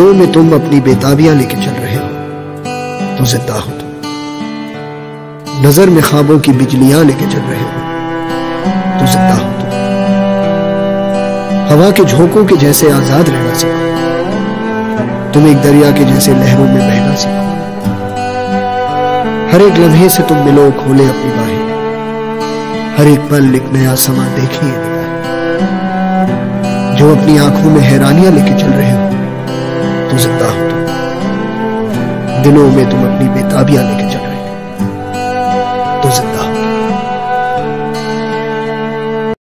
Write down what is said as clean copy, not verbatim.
दिलों में तुम अपनी बेताबियां लेके चल रहे हो तो जिंदा हो तुम। नजर में ख्वाबों की बिजलियां लेके चल रहे हो तो जिंदा हो तुम। हवा के झोंकों के जैसे आजाद रहना सीखो, तुम एक दरिया के जैसे लहरों में बहना सीखो। हर एक लम्हे से तुम मिलो, खोले अपनी बाहें, हर एक पल एक नया समा देखिए। जो अपनी आंखों में हैरानियां लेके चल रहे हो तो जिंदा हो तुम। दिलों में तुम अपनी बेताबियां लेके